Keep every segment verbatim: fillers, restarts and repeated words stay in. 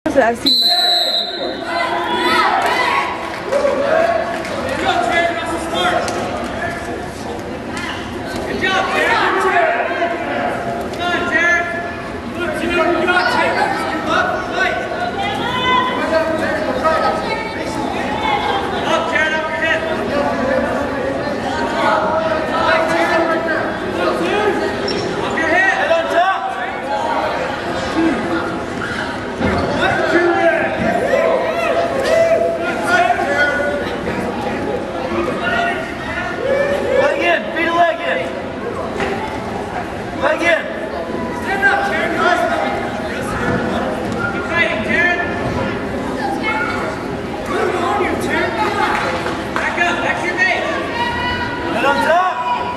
that I've seen my Good job, Derek. Come on, Derek. Look, you know you got Derek. Up, fight. Up, Jared, up your head. Fight, Jared. Up your head. Head on top. One, two, leg in, feet a leg in. Leg in. Stand up, Jared. Keep fighting, Jared. Come on, you, Jared. Back up, back to your base. Head on top.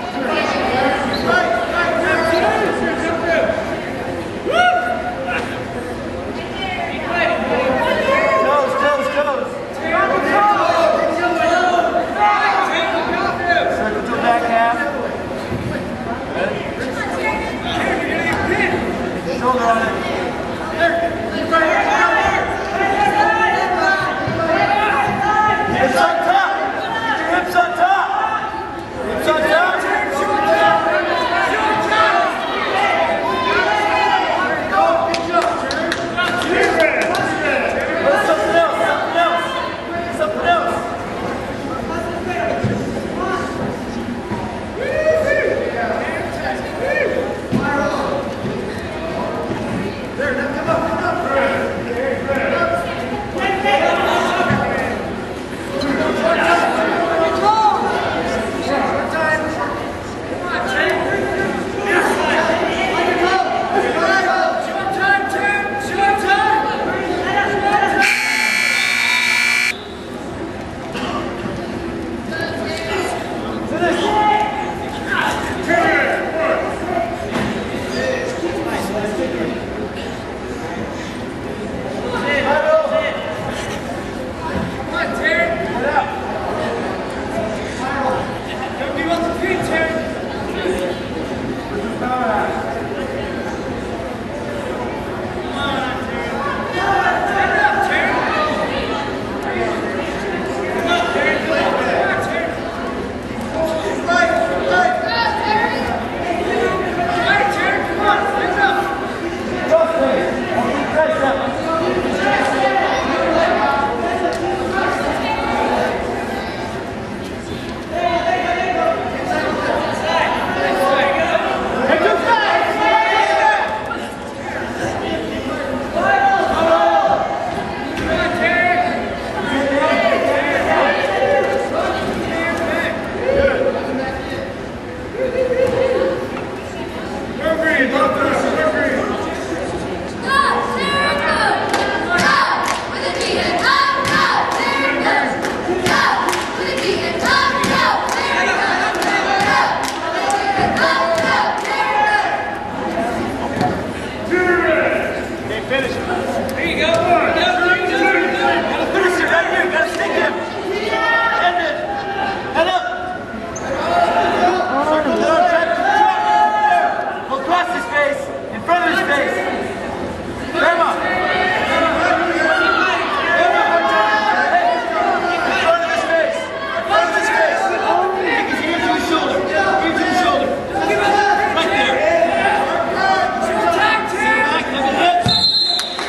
Shoulder on it. Hips on top. Hips on top. Hips on top. Something else. Something else. Something else. Finish it. There you go.